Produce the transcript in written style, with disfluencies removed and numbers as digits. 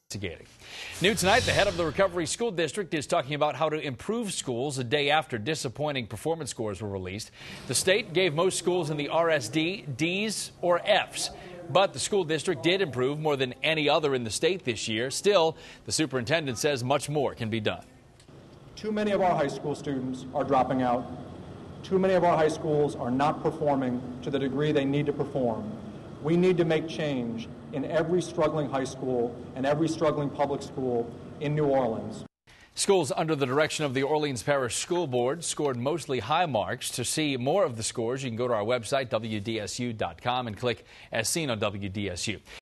investigating. New tonight, the head of the Recovery School District is talking about how to improve schools a day after disappointing performance scores were released. The state gave most schools in the RSD Ds or Fs. But the school district did improve more than any other in the state this year. Still, the superintendent says much more can be done. Too many of our high school students are dropping out. Too many of our high schools are not performing to the degree they need to perform. We need to make change in every struggling high school and every struggling public school in New Orleans. Schools under the direction of the Orleans Parish School Board scored mostly high marks. To see more of the scores, you can go to our website, WDSU.com, and click As Seen on WDSU.